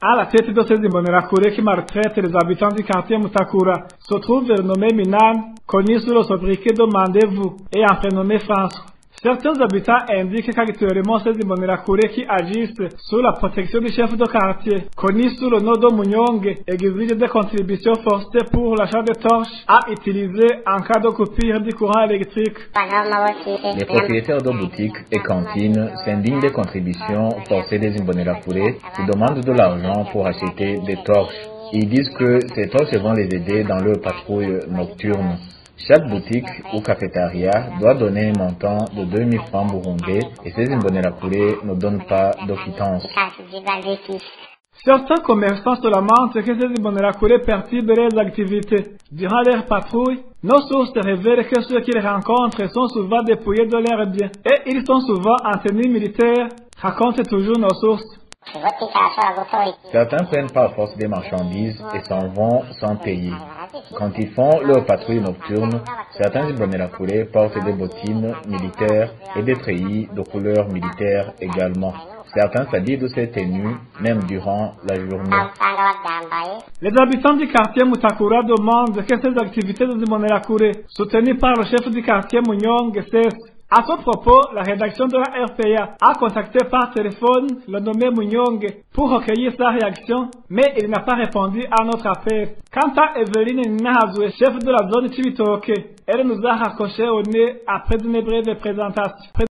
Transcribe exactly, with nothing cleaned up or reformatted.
À la tête de ces Imbonerakure qui maltraitent les habitants du quartier Mutakura se trouve le nommé Minan, connu sous le sobriquet de Mandez-vous et en prénommé François. Certains habitants indiquent qu'actuellement ces Imbonerakure qui agissent sous la protection du chef de quartier, connu sous le nom de Munyonge, exigent des contributions forcées pour l'achat de torches à utiliser en cas de coupure du courant électrique. Les propriétaires de boutiques et cantines s'indignent des contributions forcées des Imbonerakure qui demandent de l'argent pour acheter des torches. Ils disent que ces torches vont les aider dans leur patrouille nocturne. Chaque boutique ou cafétéria doit donner un montant de deux mille francs burundais et ces Imbonerakure ne donnent pas de quittance. Certains commerçants se lamentent que ces Imbonerakure perturbent leurs activités. Durant leur patrouille, nos sources révèlent que ceux qu'ils rencontrent sont souvent dépouillés de leurs biens et ils sont souvent en tenue militaire, racontent toujours nos sources. Certains prennent par force des marchandises et s'en vont sans payer. Quand ils font leur patrouille nocturne, certains Imbonerakure portent des bottines militaires et des treillis de couleur militaire également. Certains s'habillent de ces tenues, même durant la journée. Les habitants du quartier Mutakura demandent que ces activités des Imbonerakure, soutenues par le chef du quartier Munyonge, cessent. À ce propos, la rédaction de la R P A a contacté par téléphone le nommé Munyonge pour recueillir sa réaction, mais il n'a pas répondu à notre appel. Quant à Evelyne Nahazwe, chef de la zone Chibitoke, elle nous a raccroché au nez après une brève présentation.